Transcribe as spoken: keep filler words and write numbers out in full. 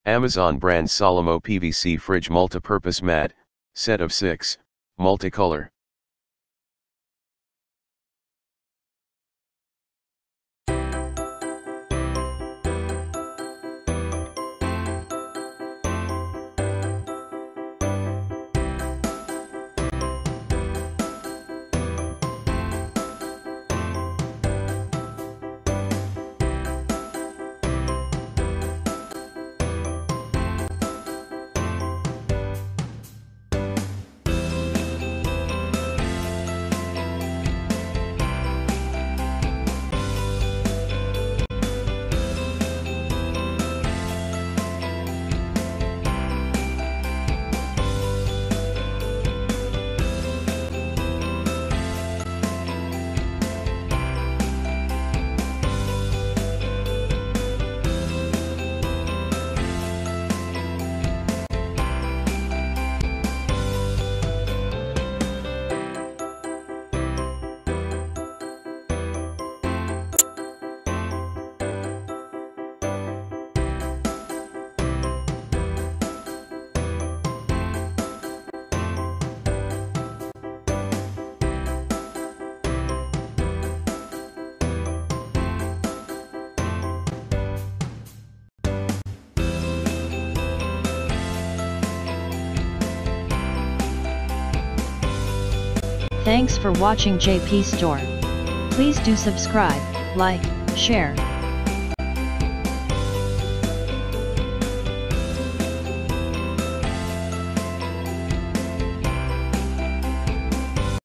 Amazon brand Solomo P V C fridge multipurpose mat, set of six, multicolor. Thanks for watching J P Store. Please do subscribe, like, share,